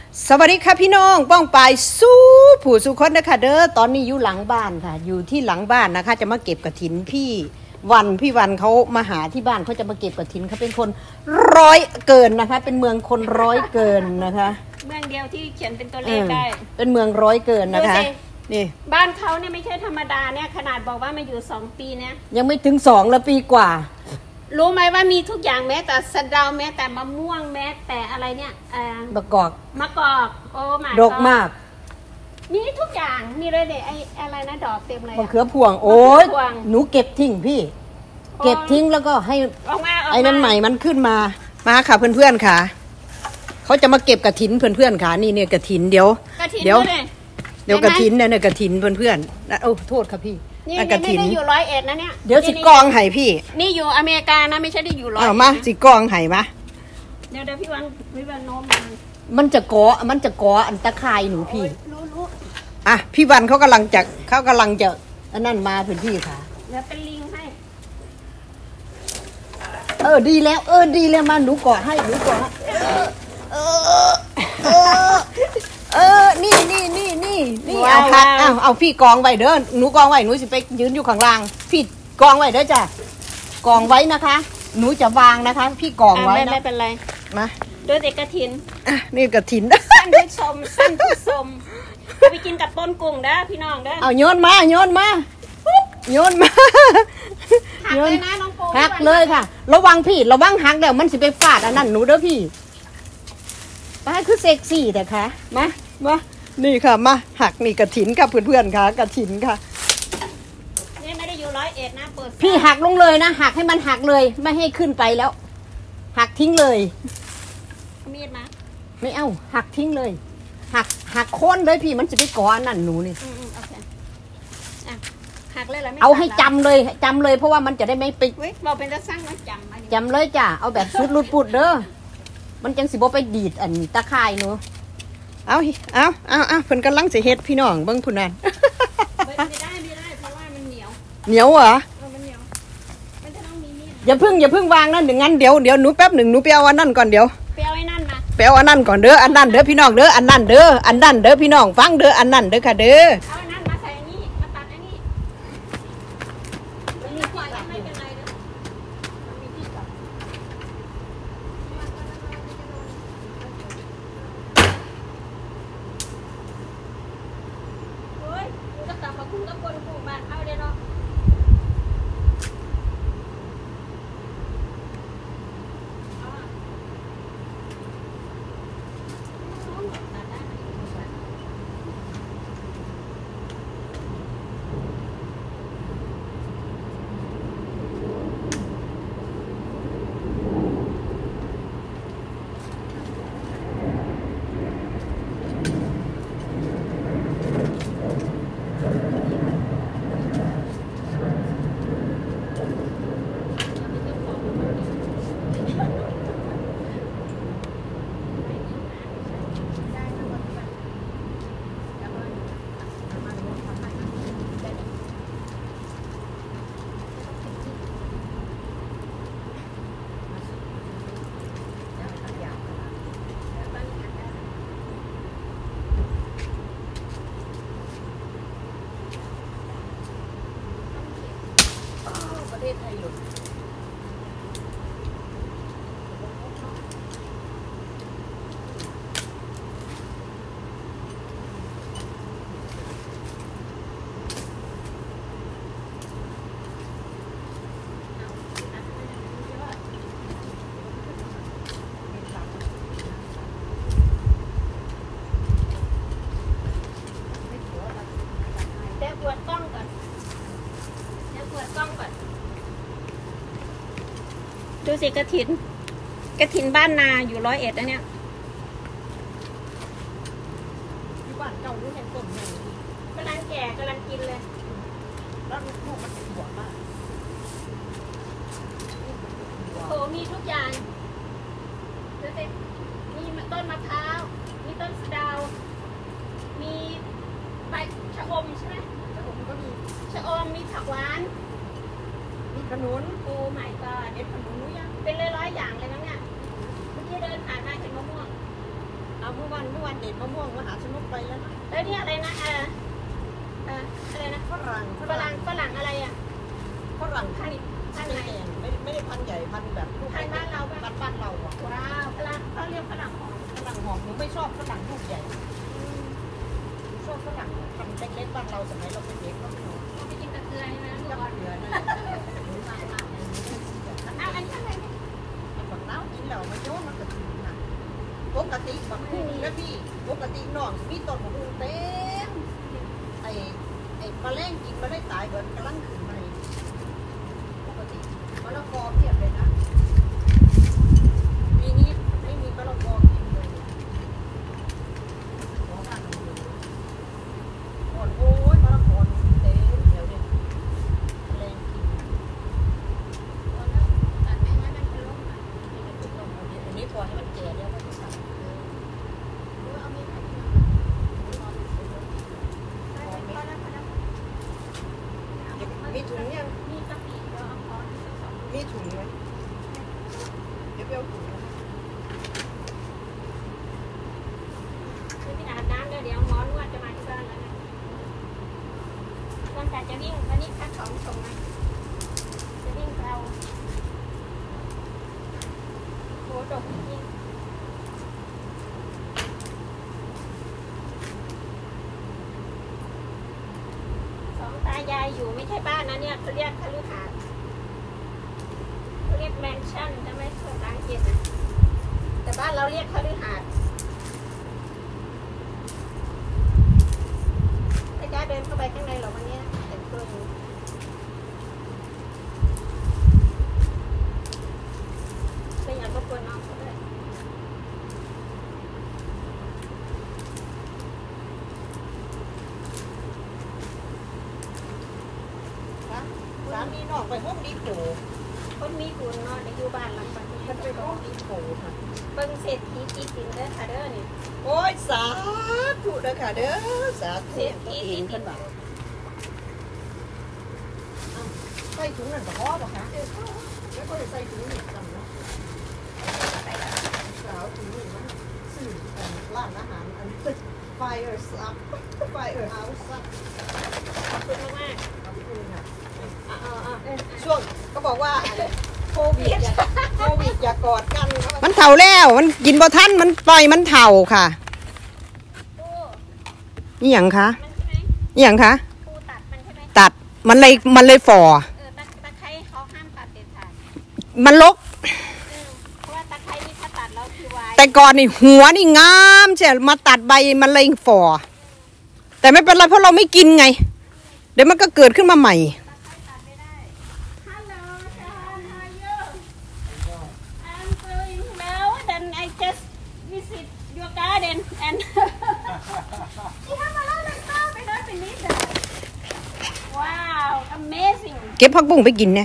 สวัสดีค่ะพี่น้องป้องปายสู้ผู้สุคนนะคะเด้อตอนนี้อยู่หลังบ้านค่ะอยู่ที่หลังบ้านนะคะจะมาเก็บกฐินพี่วันเขามาหาที่บ้านเขาจะมาเก็บกฐินเขาเป็นคนร้อยเกินนะคะเป็นเมืองคนร้อยเกินนะคะเมืองเดียวที่เขียนเป็นตัวเลขได้เป็นเมืองร้อยเกินนะคะนี่บ้านเขาเนี่ยไม่ใช่ธรรมดาเนี่ยขนาดบอกว่ามาอยู่2 ปีเนี่ยยังไม่ถึง2แล้วปีกว่ารู้ไหมว่ามีทุกอย่างแม้แต่สะเดาแม้แต่มะม่วงแม้แต่อะไรเนี่ยมะกอกโอ้มาดกมากมีทุกอย่างมีเลยเด็ไอ้อะไรนะดอกเต็มเลยมะเขือพวงโอ้ยหนูเก็บทิ้งพี่เก็บทิ้งแล้วก็ให้ไอ้นั้นใหม่มันขึ้นมาค่ะเพื่อนๆค่ะเขาจะมาเก็บกฐินเพื่อนๆค่ะนี่เนี่ยกฐินเดี๋ยวกฐินเนี่ยกฐินเพื่อนๆโอ้โทษค่ะพี่นี่ไม่ได้อยู่101นะเนี่ยเดี๋ยวสิกองไห่พี่นี่อยู่อเมริกานะไม่ใช่ได้อยู่ 100มาสิกองไห่มาเดี๋ยวพี่วันโน้มมันจะกออันตะไคร่หนูพี่รู้อ่ะพี่วันเขากำลังจะอันนั้นมาเพื่อนพี่ค่ะเดี๋ยวเป็นลิงให้ดีแล้วมาหนูกอดให้นี่เอาพักเอาพี่กองไว้เด้อหนูกองไว้หนูสิไปยืนอยู่ข้างล่างพี่กองไว้เด้อจ้ะกองไว้นะคะหนูจะวางนะคะพี่กองไว้นะไม่เป็นไรมาด้วยเด็กกระถินนี่กฐินสั้นผู้ชมไปกินกับต้นกุ้งเด้อพี่น้องเด้อเอาโยนมาหักเลยนะน้องโป้หักเลยค่ะระวังหักเดี๋ยวมันสิไปฟาดอันนั้นหนูเด้อพี่ไปคือเซ็กซี่แต่ค่ะมานี่ค่ะมาหักนี่กฐินค่ะเพื่อนๆค่ะกฐินค่ะนี่ไม่ได้อยู่101นะเปิดพี่หักลงเลยนะหักให้มันหักเลยไม่ให้ขึ้นไปแล้วหักทิ้งเลยมีดมาไม่เอาหักทิ้งเลยหักโค่นเลยพี่มันจะไปก่ออันนั้นหนูนี่โอเคหักเลยแล้วเอาให้จำเลยเพราะว่ามันจะได้ไม่ไปบอกเป็นจะสร้างมันจำเลยจ้ะเอาแบบสุดรุดปุดเด้อมันจังสิบ่ไปดีดอันตะไคร่หนูเอาเพิ่นกำลังสิเฮ็ดพี่น้องเบิ่งพุ่นนั่นไม่ได้เพราะว่ามันเหนียวเหรอมันเหนียวมันจะต้องมีมีดอย่าเพิ่งวางนั่นงั้นเดี๋ยวหนูแป๊บหนึ่งหนูไปเอาอันนั้นก่อนเดี๋ยวไปเอาไอ้นั่นมาไปเอาอันนั้นก่อนเด้ออันนั้นเด้อพี่น้องเด้ออันนั้นเด้อพี่น้องฟังเด้ออันนั้นเด้อค่ะเด้อเอาอันนั้นมาใส่อันนี้มาตัดอันนี้มันมีที่ไม่เป็นไรเด้อมันมีที่ตัดโอ้ยก็ตัดมาคุ้งกับคนปลูกบ้านเขาเด้อเนาะประเทศไทยหลุดดูสิกฐินบ้านนาอยู่101นะเนี่ยที่บ้านเจ้ารู้แห่งต้นเลยกำลังแก่กำลังกินเลยแล้วลูกมันเป็นหัวมากโอ้มีทุกอย่างดูสิมีต้นมะพร้าวมีต้นสะเดามีใบชะอมใช่ไหมชะอมก็มีชะอมมีผักหวานมีขนุนโอ้ไม่ก็เด็ดขนุนรู้ยังเป็นร้อยอย่างเลยนะเนี่ยเมื่อกี้เดินผ่านมาเห็นมะม่วงเอาเมื่อวันเด็ดมะม่วงมหาชนกไปแล้วนะแล้วนี่อะไรนะอะไรนะฝรั่งอะไรอ่ะฝรั่งพันธุ์แดงไม่ได้พันธุ์ใหญ่พันธุ์แบบพันธุ์บ้านเราบ้านเราอ่ะว้าวฝรั่งเขาเรียกฝรั่งหอมหนูไม่ชอบฝรั่งลูกใหญ่ชอบฝรั่งพันธุ์เล็กๆบ้านเราสมัยเราเป็นเด็กก็ไม่กินตะเกียบใช่ไหมก็เกลือนะอันนี้อะไรเนี่ยบักน้ำกินแล้วมันโยนมันกระถิ่นนะปกติบักฮูแล้วพี่ปกติน้องมีต้นบักฮูเต็มไอ้แมลงกินมาได้ตายเบิดกำลังขึ้นมาปกติมะละกอเพียบเลยนะปีนี้ไม่มีมะละกอกินเลยโอ้ยมะละกอเต็มเดี๋ยวเนี่ยแมลงกินตัดไม่ให้มันเป็นลมอันนี้พอให้มันแก่แล้วก็จะสั่งเอามีดมีถุงยังมีกะปิเดี๋ยวเอาพอมีถุงไหมเดี๋ยวไปเอาถุงคือไปอาบน้ำเดี๋ยวหมอนวดจะมาที่บ้านแล้วนะตั้งแต่จะวิ่งวันนี้พักของส่งนะจะวิ่งเราโหดกจริงตายายอยู่ไม่ใช่บ้านนะเนี่ยเขาเรียกคฤหาสน์เขาเรียกแมนชั่นใช่ไหมภาษาอังกฤษนะแต่บ้านเราเรียกคฤหาสน์ไม่กล้าเดินเข้าไปข้างในหรอกวันนี้แต่งตัวอยู่ไม่อยากรบกวนน้องเขาด้วยสามีนอกไปห้องดีโผคนมีคุณนอนในอยู่บ้านหลังบ้านมันไปห้องดีโผค่ะเบิ่งเศรษฐีจีกินเด้อค่ะเด้อนี่โอ้ยสาธุเด้อค่ะเด้อสาธุตัวเองขึ้นบ่ใส่ถุงนั่นก็พอป่ะคะแล้วก็ใส่ถุงนี่กันเนาะสาวถุงนี่มันสื่อร้านอาหารอันตึกFire up Fire House ขอบคุณมากขอบคุณค่ะช่วงก็บอกว่าโควิดอย่ากอดกันมันเถ่าแล้วมันกินบ่ทันมันปล่อยมันเถ่าค่ะนี่อย่างคะนี่อย่างคะตัดมันเลยฝ่อตะไคร้เขาห้ามตัดเด็ดขาดมันลกเพราะว่าตะไคร้นี่ถ้าตัดแล้วคือวายแต่ก่อนนี่หัวนี่งามใช่มาตัดใบมันเลยฝ่อแต่ไม่เป็นไรเพราะเราไม่กินไงเดี๋ยวมันก็เกิดขึ้นมาใหม่ garden and you have a lot of stuff I don't believe that wow amazing เก็บผักบุ้งไปกินเนี่ย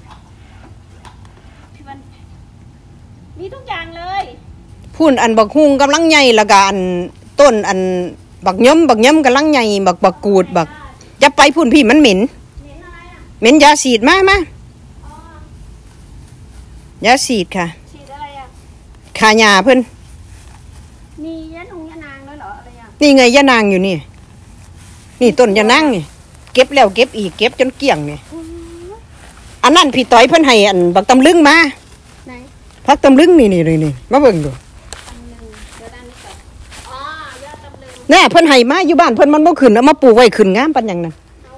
มีทุกอย่างเลยพุ่นอันบักฮุงกำลังใหญ่แล้วก็อันต้นอันบักย่อมกำลังใหญ่บักกูดบักจะไปพุ่นพี่มันเหม็นเหม็นยาฉีดมายาฉีดค่ะฉีดอะไรอ่ะขายาเพิ่นมียะนางด้วยเหรออะไรอ่ะนี่ไงยะนางอยู่นี่ต้นยะนางนี่เก็บแล้วเก็บอีกเก็บจนเกลี้ยงนี่อันนั้นพี่ต้อยเพิ่นให้อันบักตำลึงมาไหนพักตำลึงนี่มาเบิ่งดูแน่เพิ่นให้มาอยู่บ้านเพิ่นมันบ่ขึ้นเอามาปลูกไว้ขึ้นงามปานหยังนั่น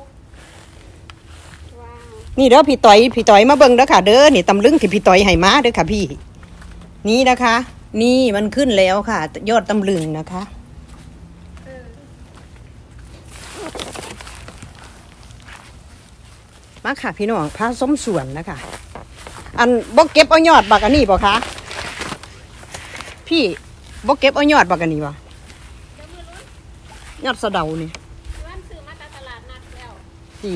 นี่เด้อพี่ต้อยมาเบิ่งเด้อค่ะเด้อนี่ตำลึงที่พี่ต้อยให้มาเด้อค่ะพี่นี่นะคะนี่มันขึ้นแล้วค่ะยอดตำลึงนะคะมาค่ะพี่น้องพาส้มสวนนะคะอันบ่เก็บเอายอดบักอันนี้บ่คะพี่บ่เก็บเอายอดบักอันนี้บ่ยอดสะเดานี่ซื้อมาจากตลาดนัดแล้วดี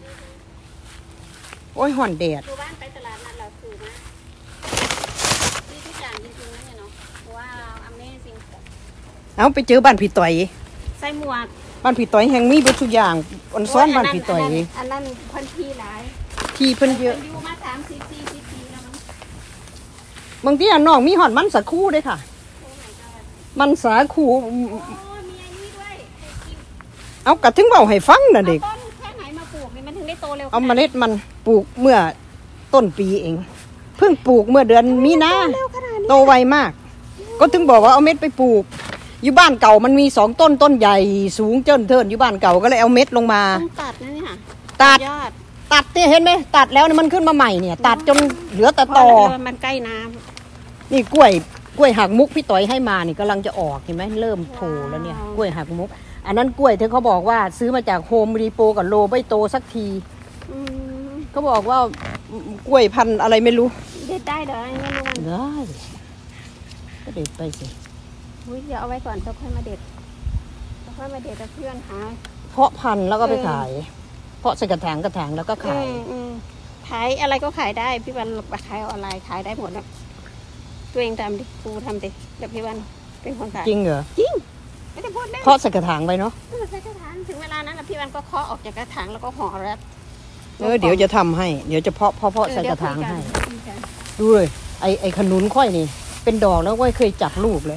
โอ้ยห่อนแดดดูบ้านไปตลาดนัดแล้วซื้อมาดีทุกอย่างจริงๆนะเนี่ยเนาะว้าว amazing เอาไปเจอบ้านพี่ต่อยใส่หมวกบ้านพี่ต่อยแห่งมีเบิดทุกอย่างอ่อนซ้อนบ้านพี่ต่อยอันนั้นพันทีหลายที่เพิ่นเยอะอยู่มา30 40 ปีแล้วมั้งบางทีน้องมีหอดมันสักคู่ด้วยค่ะมันสาคูโอ้มีอันนี้ด้วยกินเอากระถึงเบาให้ฟังนะเด็กต้นแค่ไหนมาปลูกนี่มันถึงได้โตเร็วเอาเมล็ดมันปลูกเมื่อต้นปีเอง เพิ่งปลูกเมื่อเดือนมีนาโตไวมาก ก็ถึงบอกว่าเอาเม็ดไปปลูก อยู่บ้านเก่ามันมี2 ต้นต้นใหญ่สูงเจิ้นเทินอยู่บ้านเก่าก็เลยเอาเม็ดลงมาต้องตัดนะเนี่ยตัดยอดตัดเนี่ยเห็นไหมตัดแล้วมันขึ้นมาใหม่เนี่ย ตัดจนเหลือแต่ตอมันใกล้น้นี่กล้วยหักมุกพี่ต่อยให้มานี่กำลังจะออกเห็นไหมเริ่มโผล่แล้วเนี่ยกล้วยหักมุก อันนั้นกล้วยที่เขาบอกว่าซื้อมาจากโฮมดีโปกับโลไม่โตสักทีำเขาบอกว่ากล้วยพันธุ์อะไรไม่รู้เด็ดได้เหรอไม่รู้มันได้ก็เด็ดไปสิอุ้ยเดี๋ยวเอาไว้ก่อนแล้วค่อยมาเด็ดแล้วค่อยมาเด็ดกับเพื่อนหาเพาะพันธุ์แล้วก็ไปขาย เพาะใส่กระถางแล้วก็ขายขายอะไรก็ขายได้พี่วันขายออนไลน์ขายได้หมดนะตัวเองทำดิครูทำดิเดี๋ยวพี่วันเป็นคนขายจริงเหรอจริงไม่ได้พูดเล่นเพาะใส่กระถางไปเนาะใส่กระถางถึงเวลานั้นพี่วันก็เคาะออกจากกระถางแล้วก็ห่อแรปเดี๋ยวจะทำให้เดี๋ยวจะเพาะใส่กระถางให้ดูเลยไอ้ขนุนค่อยนี่เป็นดอกแล้วก็เคยจับลูกเลย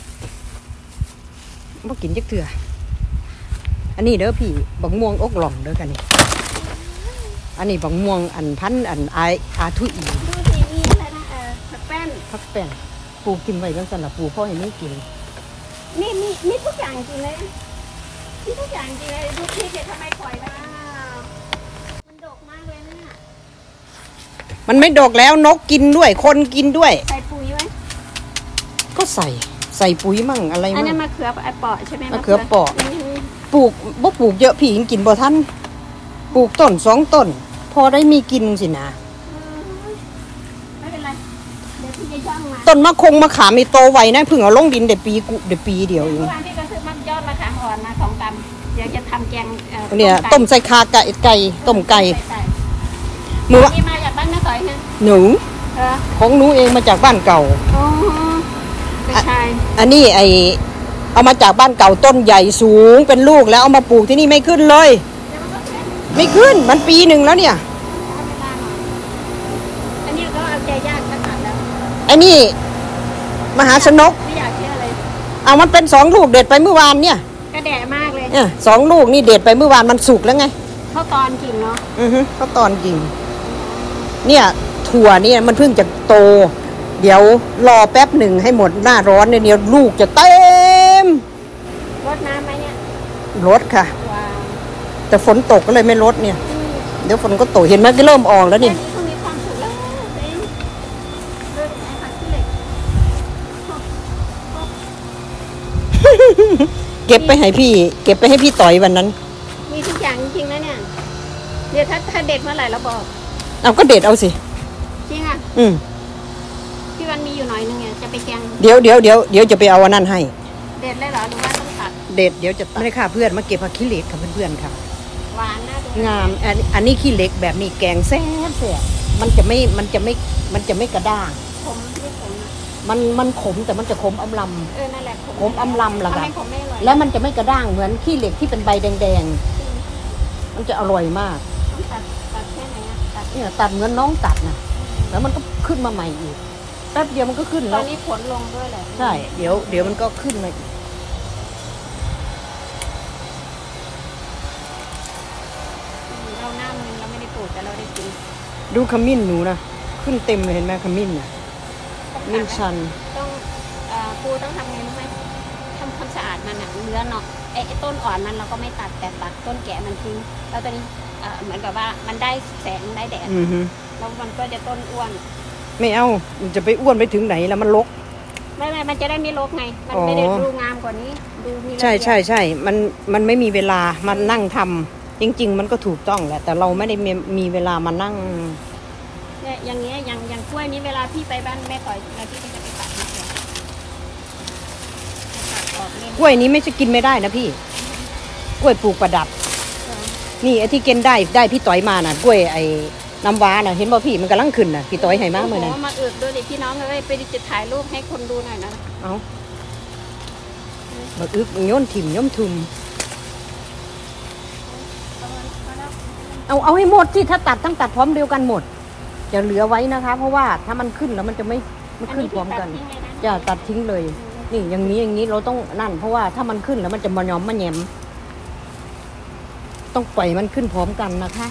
มากินจักเถื่ออันนี้เด้อพี่บักม่วงอกหล่องเด้อกันนี่อันนี้บักม่วงอันพันอันอาทุอีดูสิมีอะไรนะผักแป้นพักแป้งปลูกกินไว้จังซั่นล่ะปลูกพ่อให้ไม่กินมีทุกอย่างจริงเลยมีทุกอย่างจริงเลยดูพี่เดี๋ยวทำไมปล่อยล่ะมันดกมากเลยเนี่ยมันไม่ดกแล้วนกกินด้วยคนกินด้วยใส่ปุ๋ยไว้ก็ใส่ปุ๋ยมั่งอะไรอันมั่นี้งมะเขือเปาะใช่ไหมมะเขือเปาะ ปลูกบ่ปลูกเยอะพี่ยังกินบ่ทันปลูกต้น2 ต้น พอได้มีกินสินะไม่เป็นไรเดี๋ยวพี่จะย่องมาต้นมะขามมีโตไวนะเพิ่งเอาลงดินได้ปีเดียวเองเมื่อวานพี่ก็ซื้อมะยอดมะขามอ่อนมา2 กรัมเดี๋ยวจะทำแกงเนี่ยต้มใส่คาไก่ต้มไก่ใส่มือนี่มาจากบ้านแม่สอยนะหนูเออของหนูเองมาจากบ้านเก่าโอ้กระชายอันนี้เอามาจากบ้านเก่าต้นใหญ่สูงเป็นลูกแล้วเอามาปลูกที่นี่ไม่ขึ้นเลย ไม่ขึ้นมันปีหนึ่งแล้วเนี่ยอันนี้ก็เอาใจยากก็ตัดแล้วไอ้นี่มหาชนกไม่อยากเชื่อเลยเอามันเป็น2 ลูกเด็ดไปเมื่อวานเนี่ยกระแดะมากเลยเนี่ย2 ลูกนี่เด็ดไปเมื่อวานมันสุกแล้วไงเข้าตอนกิ่งเนาะเขาตอนจริงเนี่ยถั่วเนี่ยมันเพิ่งจะโต เดี๋ยวรอแป๊บหนึ่งให้หมดหน้าร้อนเนี่ยเดี๋ยวลูกจะเต็มรดน้ำไหมเนี่ยรดค่ะว้าวแต่ฝนตกก็เลยไม่รดเนี่ย เดี๋ยวฝนก็ตกเห็นไหมก็เริ่มออกแล้วนี่อันนี้เขามีความสุขแล้วเต็มเริ่มไอ้ผักขี้เหล็กเก็บไปให้พี่ เก็บไปให้พี่ต่อยวันนั้นมีทุกอย่างจริงๆนะเนี่ยเดี๋ยวถ้าเด็ดเมื่อไหร่เราบอกเอาก็เด็ดเอาสิจริงอ่ะอืมพี่วันมีอยู่หน่อยนึงเนี่ยจะไปแกงเดี๋ยวจะไปเอาอันนั้นให้เด็ดเลยเหรอหรือว่าต้องตัดเด็ดเดี๋ยวจะไม่ได้ค่ะเพื่อนมาเก็บผักขี้เหล็กค่ะเพื่อนๆค่ะหวานน่าดูงามอันนี้ขี้เหล็กแบบนี้แกงแซ่บมันจะไม่กระด้างผมไม่ผมนะมันขมแต่มันจะขมอำลนั่นแหละขมอำลำล่ะครับทำให้ผมไม่อร่อยำแล้วมันจะไม่กระด้างเหมือนขี้เหล็กที่เป็นใบแดงๆมันจะอร่อยมากต้องตัดแค่ไหนอ่ะตัดเนี่ยตัดเหมือนน้องตัดนะแล้วมันก็ขึ้นมาใหม่อีกแป๊บเดียวมันก็ขึ้นตแล้อวนนี้ผลลงด้วยแหละใช่เดี๋ยวมันก็ขึ้นมาอีกเราหน้ามึงเราไม่ได้ปลูกแต่เราได้กินดูขมิ้นหนูนะขึ้นเต็มเลยเห็นไหมขมิ้นน่ะมิ้นชันต้องปูต้องทำไงรู้ไหมทำความสะอาดมันอ่ะเนื้อเนาะไอ้ต้นอ่อนมันเราก็ไม่ตัดแต่ตัดต้นแก่มันทิ้งแล้วตอนนี้เหมือนกับว่ามันได้แสงได้แดด แล้วมันก็จะต้นอ้วนไม่เอามันจะไปอ้วนไปถึงไหนแล้วมันรกไม่มันจะได้ไม่รกไง มันไม่ได้ดูงามกว่านี้ดูมีระเบียบใช่มันไม่มีเวลามานั่งทำจริง ๆ มันก็ถูกต้องแหละแต่เราไม่ได้มีเวลามานั่งเนี่ยอย่างเงี้ยอย่างกล้วยนี้เวลาพี่ไปบ้านแม่ต่อยแล้วพี่ก็จะไปตัดมาเลยตัดออกเนี่ยกล้วยนี้ไม่ใช่กินไม่ได้นะพี่กล้วยปลูกประดับ นี่ไอ้ที่กินได้พี่ต่อยมาน่ะกล้วยไอ้น้ำว้าน่ะเห็นบ่พี่มันกำลังขึ้นน่ะพี่ต่อยให้มาเมื่อนั้นโอ้โหมาอึดด้วยดิพี่น้องเลยไปจะถ่ายรูปให้คนดูหน่อยนะเอาบักอึกโยนถิ่มย่อมทุมเอาให้หมดที่ถ้าตัดตั้งตัดพร้อมเดียวกันหมดจะเหลือไว้นะคะ เพราะว่าถ้ามันขึ้นแล้วมันจะไม่ขึ้นพร้อมกันจะตัดทิ้งเลยนี่อย่างนี้เราต้องนั่นเพราะว่าถ้ามันขึ้นแล้วมันจะมายอมมาแยมต้องปล่อยมันขึ้นพร้อมกันนะคะ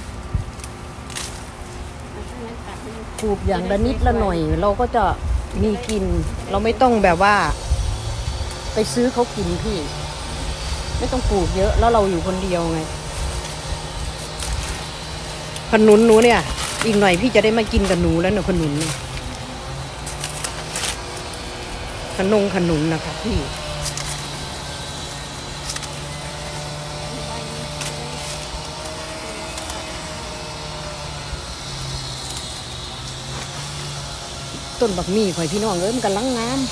ปลูกอย่างละนิดละหน่อยเราก็จะมีกินเราไม่ต้องแบบว่าไปซื้อเขากินพี่ไม่ต้องปลูกเยอะแล้วเราอยู่คนเดียวไงขนุนหนูเนี่ยอีกหน่อยพี่จะได้มากินกับหนูแล้วเนี่ยขนุนเนี่ยขนุนนะคะพี่ต้นบักมี่ข่อยพี่น้องมันกำลังงาม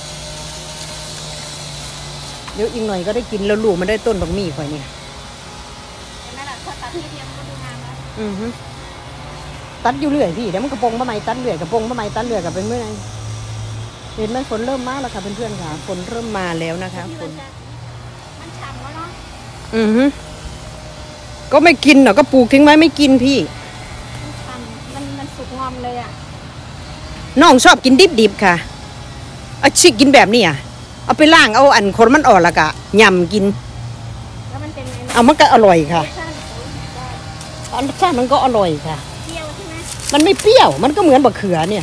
เดี๋ยวอีกหน่อยก็ได้กินแล้วลูกมันได้ต้นบักมี่ข่อยเนี่ยนั่นแหละถ้าตัดที่เดียวมันก็ดูงามแล้วตัดอยู่เรื่อยพี่เดี๋ยวมันกระโปรงมะไม้ตัดเรื่อยกระโปรงมะไม้ตัดเรื่อยกับเป็นเมื่อไงเห็นไหมฝนเริ่มมาแล้วค่ะเพื่อนๆค่ะฝนเริ่มมาแล้วนะคะฝนมันฉ่ำแล้วเนาะก็ไม่กินหรอกก็ปลูกทิ้งไว้ไม่กินพี่มันสุกงอมเลยอ่ะน้องชอบกินดิบๆค่ะเอาชิกินแบบนี้อ่ะเอาไปล่างเอาอันคนมันออกแล้วก็ยำกินแล้วมันเป็นไงเอามันก็อร่อยค่ะรสชาติมันก็อร่อยค่ะเปรี้ยวใช่ไหมมันไม่เปรี้ยวมันก็เหมือนบะเขือเนี่ย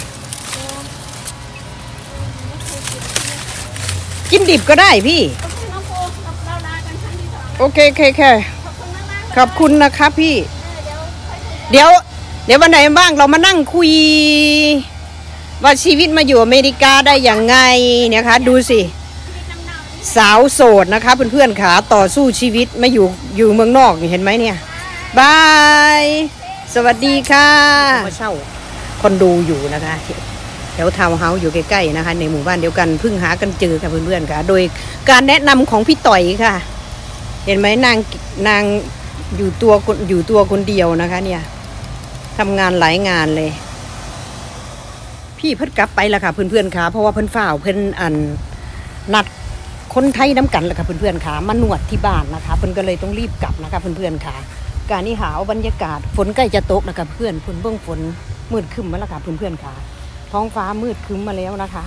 กินดิบก็ได้พี่โอเคขอบคุณนะครับพี่เดี๋ยววันไหนบ้างเรามานั่งคุยว่าชีวิตมาอยู่อเมริกาได้อย่างไงเนี่ยคะดูสิสาวโสดนะคะเพื่อนๆค่ะต่อสู้ชีวิตมาอยู่เมืองนอกเห็นไหมเนี่ยบายสวัสดีค่ะมาเช่าคอนโดอยู่นะคะแถวทาวน์เฮาส์อยู่ใกล้ๆนะคะในหมู่บ้านเดียวกันเพิ่งหากันเจอค่ะเพื่อนๆค่ะโดยการแนะนำของพี่ต่อยค่ะเห็นไหมนางอยู่ตัวคนเดียวนะคะเนี่ยทำงานหลายงานเลยพี่เพิ่นกลับไปแล้วค่ะเพื่อนๆค่ะเพราะว่าเพิ่นฝ่าวเพิ่นนัดคนไทยน้ำกันแหละค่ะเพื่อนๆค่ะมานวดที่บ้านนะคะเพิ่นก็เลยต้องรีบกลับนะคะเพื่อนๆค่ะการนี้หาวบรรยากาศฝนใกล้จะตกแล้วค่ะเพื่อนเบื้องฝนมืดครึ้มมาแล้วค่ะเพื่อนๆค่ะท้องฟ้ามืดครึ้มมาแล้วนะคะ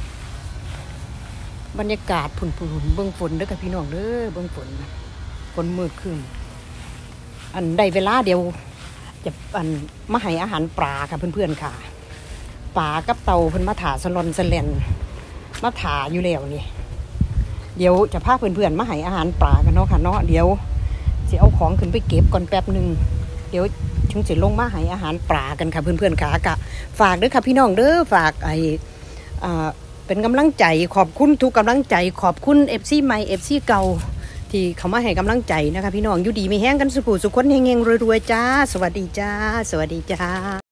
บรรยากาศผุ่นเบื้องฝนเด้อค่ะพี่น้องเด้อเบื้องฝนมืดครึ้มได้เวลาเดียวจะมาให้อาหารปลาค่ะเพื่อนๆค่ะปลากับเต่าเพิ่นมาถาสลอนสแลนมาถาอยู่แล้วนี่เดี๋ยวจะพาเพื่อนๆมาให้อาหารปลากันเนาะค่ะเนาะเดี๋ยวจะเอาของขึ้นไปเก็บก่อนแป๊บนึงเดี๋ยวถึงจะลงมาให้อาหารปลากันค่ะเพื่อนๆค่ะกะฝากด้วยค่ะพี่น้องเด้อฝากเป็นกำลังใจขอบคุณทุกกำลังใจขอบคุณ FC ใหม่ FC เก่าที่เขามาให้กำลังใจนะคะพี่น้องอยู่ดีมีแห้งกันสุขสุขคนเฮงๆรวยๆจ้าสวัสดีจ้า